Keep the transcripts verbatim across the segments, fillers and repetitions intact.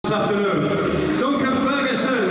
This afternoon, Duncan Ferguson.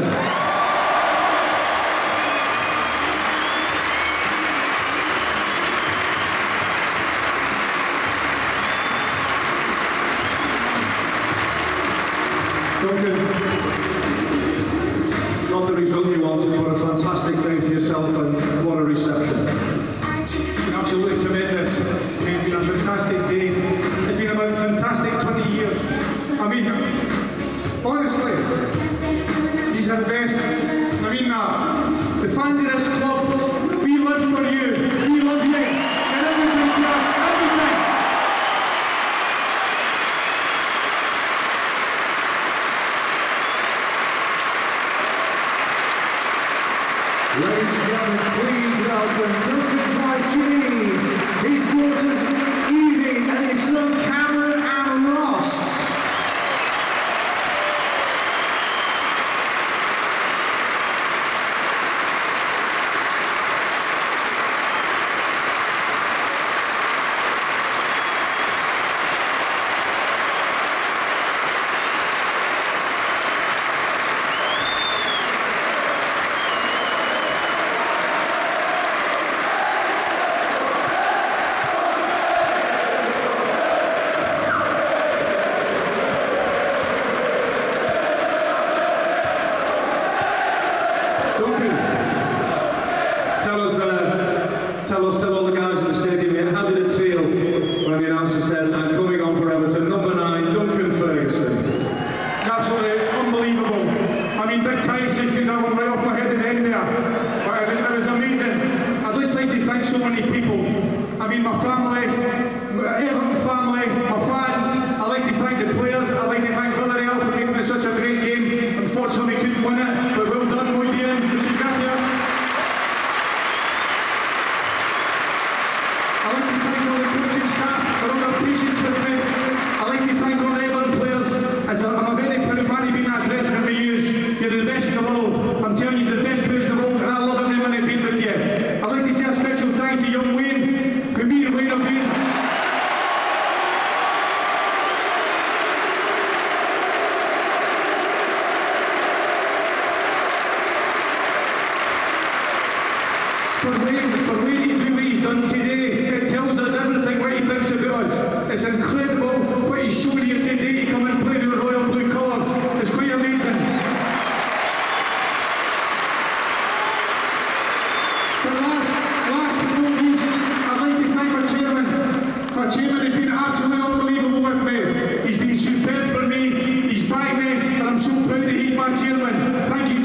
Duncan, not the result you wanted, but a fantastic day for yourself, and what a reception. Absolutely tremendous. It's been a fantastic day. It's been about fantastic twenty years. I mean, honestly, these are the best. I mean, uh, the fans of this club, we live for you. We love you. And everything to us, everything. Ladies and gentlemen, please welcome Duncan's wife Ginny, his daughters Evie and his son Cameron and Ross. Tell us, uh, tell us, tell all the guys in the stadium here, how did it feel when the announcer said, I'm coming on for Everton, number nine, Duncan Ferguson? Absolutely unbelievable. I mean, Big Ty's just took that one right off my head at the end there. But it was, it was amazing. I'd just like to thank so many people. I mean, my family, my Everton family, my fans. I'd like to thank the players. I'd like to thank Villarreal for making it such a great game. Unfortunately, we couldn't win it, but well done, muy bien. Muchas gracias. I'd like to thank all the coaching staff for all their patience with me. I'd like to thank all the Everton players. As a, I'm a very proud man to be in that dressing room with you. You're the best in the world. I'm telling you, you're the best players in the world, and I love every minute being with you. I'd like to say a special thanks to young Wayne, who me and Wayne have been. For Wayne, for Wayne to do what he's done today, it tells us everything what he thinks about us. It's incredible what he's shown here today to come and play in the royal blue colours. It's quite amazing. But last, last but not least, I'd like to thank my chairman. My chairman has been absolutely unbelievable with me. He's been superb for me, he's backed me, and I'm so proud that he's my chairman. Thank you.